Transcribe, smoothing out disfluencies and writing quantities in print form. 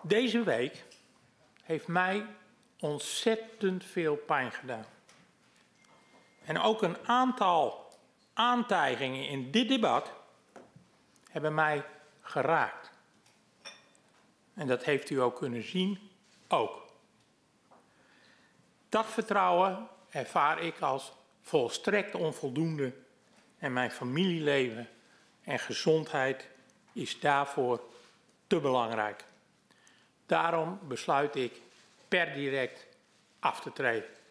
Deze week heeft mij ontzettend veel pijn gedaan. En ook een aantal aantijgingen in dit debat hebben mij geraakt. En dat heeft u ook kunnen zien, ook. Dat vertrouwen ervaar ik als volstrekt onvoldoende en mijn familieleven en gezondheid is daarvoor te belangrijk. Daarom besluit ik per direct af te treden.